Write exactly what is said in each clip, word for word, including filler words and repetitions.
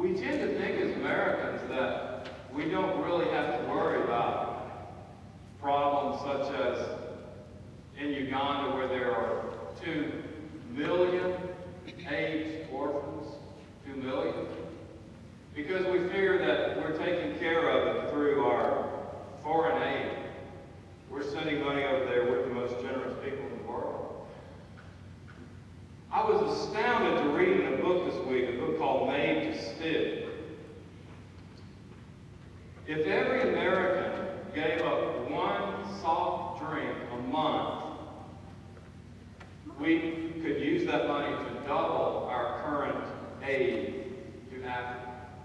We tend to think as Americans that we don't really have to worry about problems such as in Uganda where there are two million AIDS orphans, two million, because we figure that we're taking care of it through our foreign aid. We're sending money over there with the most generous people in the world. I was astounded to read in a book this week, a book called Made to Stick. If every American gave up one soft drink a month, we could use that money to double our current aid to Africa.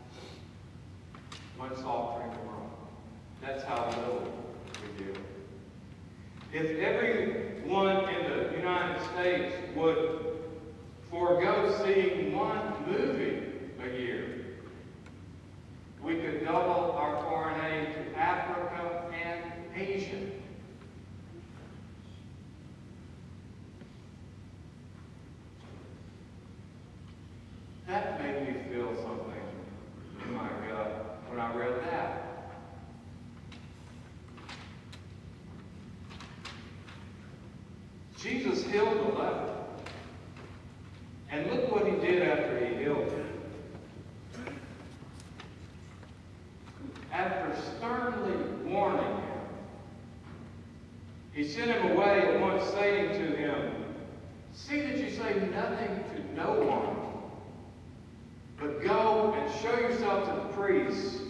One soft drink a month. That's how little we do. If everyone in the United States would forego seeing one movie a year, we could double our foreign aid to Africa and Asia. That made me feel something in my gut when I read that. Jesus healed the leper. And look what he did after he healed him. After sternly warning him, he sent him away at once, saying to him, "See that you say nothing to no one, but go and show yourself to the priests."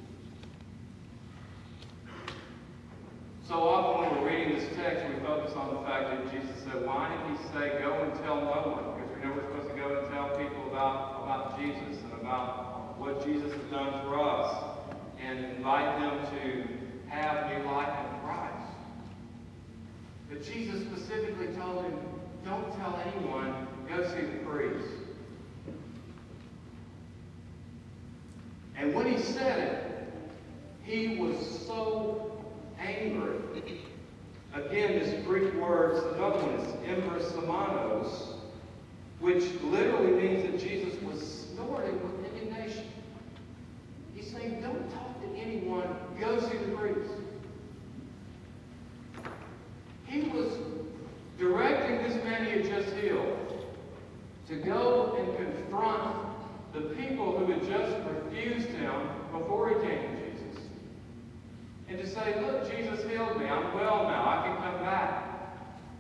So often when we're reading this text, we focus on the fact that Jesus said, why did he say, go and tell no one? Because we know we're supposed to go and tell people about, about Jesus and about what Jesus has done for us and invite them to have new life in Christ. But Jesus specifically told him, don't tell anyone, go see the priest. And when he said it, he was so angry. Again, this Greek word, another one is embrysamanos, which literally means that Jesus was snorting with indignation. He's saying, don't talk to anyone, go see the priest. He was directing this man he had just healed to go and confront the people who had just refused him before he came to Jesus. And to say, look, Jesus healed me. I'm well now. I can come back.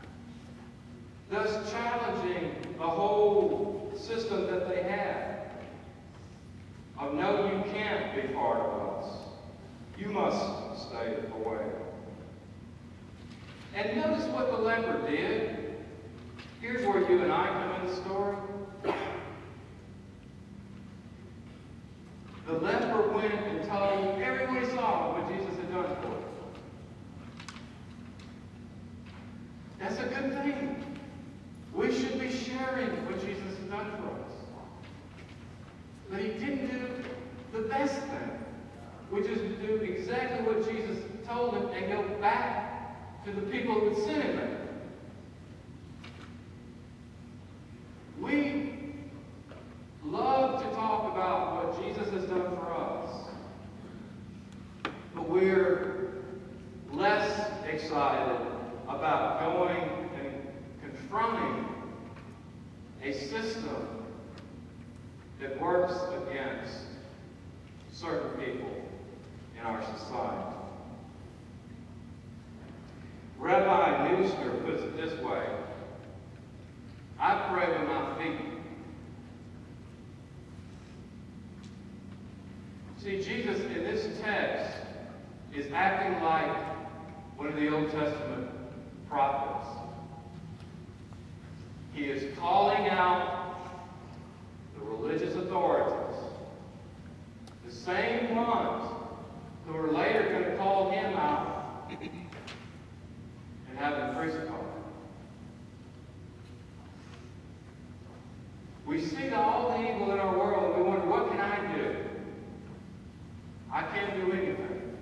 Thus challenging the whole system that they had. Of no, you can't be part of us. You must stay away. And notice what the leper did. Here's where you and I come in the story. The leper went and told everyone he saw what Jesus had done for him. That's a good thing. We should be sharing what Jesus has done for us. But he didn't do the best thing, which is to do exactly what Jesus told him and go back to the people who had sent him there. We love to talk about what Jesus has done for us, but we're less excited about going and confronting a system that works against certain people in our society. Rabbi Neusner puts it this way: I pray with my feet. See, Jesus in this text is acting like one of the Old Testament prophets. He is calling out the religious authorities, the same ones who are later going to call him out and have him crucified. We see all the evil in our world and we wonder, what can I do? I can't do anything.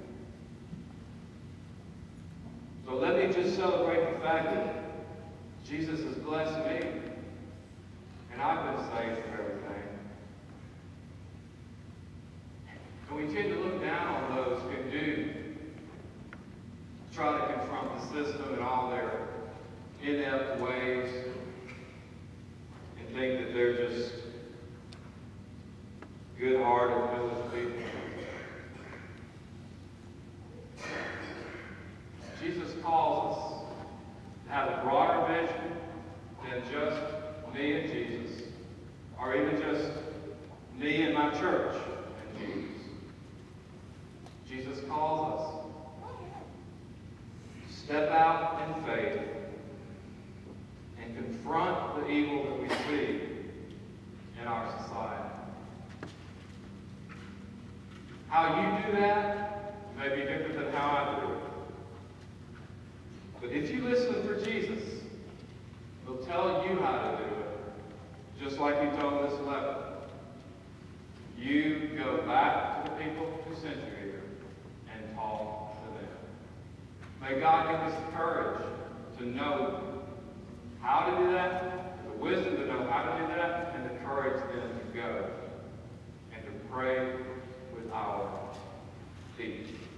So let me just celebrate the fact that Jesus has blessed me and I've been saved from everything. And we tend to look down on those who do try to confront the system in all their inept ways and think that they're just good-hearted village people. Jesus calls us to have a broader vision than just me and Jesus, or even just me and my church and Jesus. Jesus calls us to step out in faith and confront the evil that we see in our society. How you do that may be different than how I do it. But if you listen for Jesus, he'll tell you how to do it, just like he told this leper. You go back to the people who sent you here and talk to them. May God give us the courage to know how to do that, the wisdom to know how to do that, and the courage then to go and to pray with our feet.